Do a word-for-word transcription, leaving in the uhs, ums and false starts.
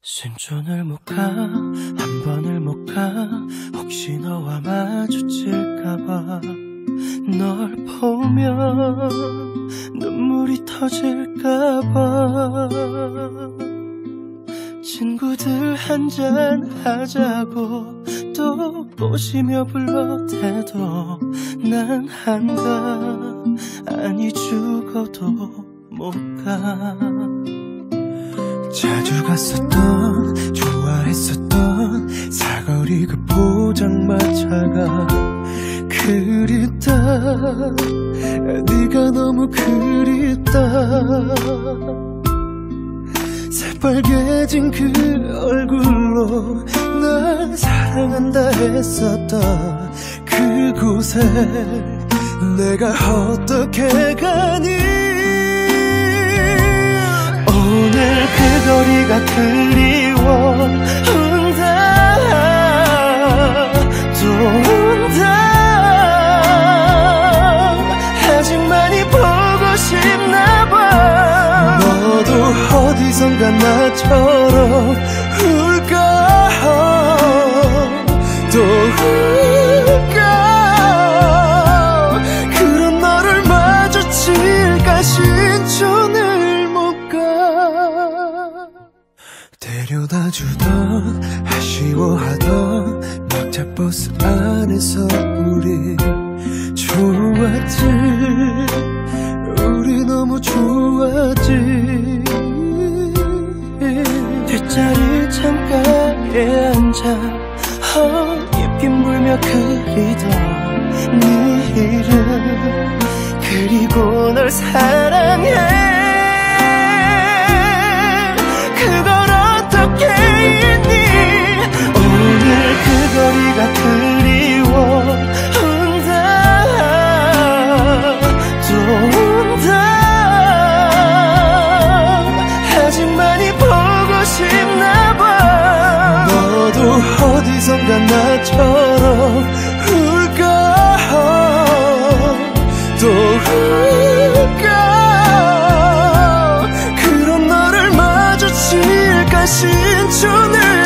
신촌을 못 가, 한 번을 못 가, 혹시 너와 마주칠까봐. 널 보면 눈물이 터질까봐. 친구들 한잔 하자고 또 보시며 불러대도 난 한가, 아니 죽어도 못 가. 자주 갔었던, 좋아했었던 사거리 그 포장마차가 그립다. 네가 너무 그립다. 새빨개진 그 얼굴로 날 사랑한다 했었던 그곳에 내가 어떻게 가니. 오늘 그 거리가 그리워 온다, 또 온다. 아직 많이 보고 싶나봐. 너도 어디선가 나처럼 울까, 또 울까. 그런 너를 마주칠까. 신촌을 데려다주던, 아쉬워하던 막차버스 안에서 우리 좋았지. 우리 너무 좋았지. 뒷자리 창가에 앉아 어, 입김 불며 그리던 네 이름, 그리고 널 사랑해. 오늘 그 거리가 그리워 온다, 또 온다. 아직 많이 보고 싶나봐. 너도 어디선가 나처럼 울까, 또 울까. 그런 너를 마주칠까. 신촌을